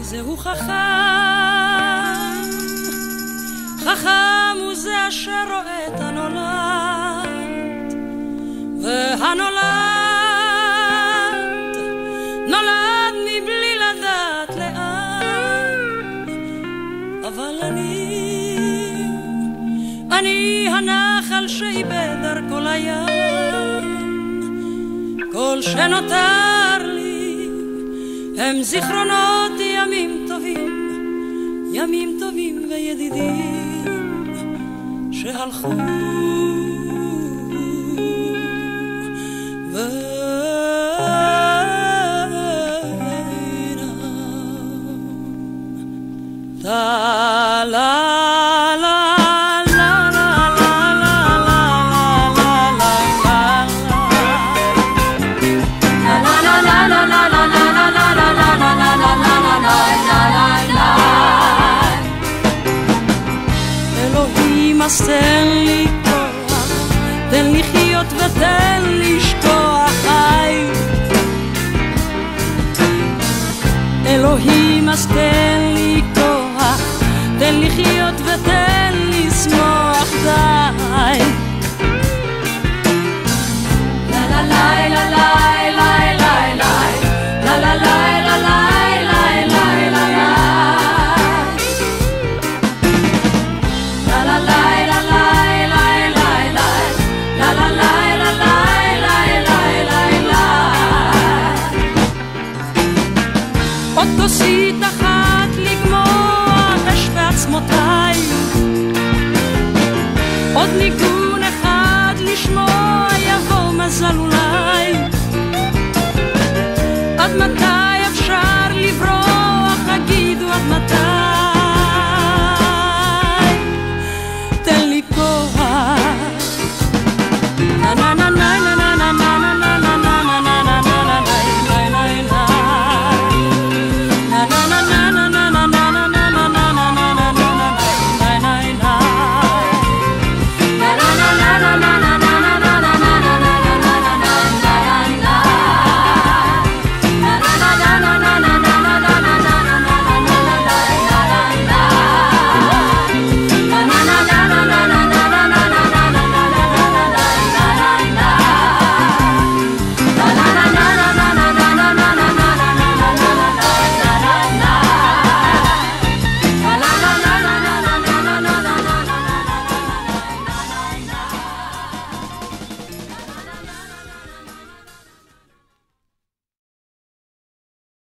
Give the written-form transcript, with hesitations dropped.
זהו חכם, חכם הוא זה אשר רואה את הנולד, והנולד נולד מבלי לדעת לאן. אבל אני הנחל שאיבד דרכו לים, כל שנותר לי הם זיכרונות ימים טובים, ימים טובים וידידים שהלכו אז תן לי כוח, תן לי לחיות ותן לי לשכוח חי. אלוהים אז תן לי כוח, תן לי לחיות ותן לי לשמוח די. לה לה לה לה לה לה לה לה לה לה לה לה כוסית אחת לגמוע בשתי עצמותיי, עוד ניגון אחד לשמוע, יבוא מזל אולי. עד מתי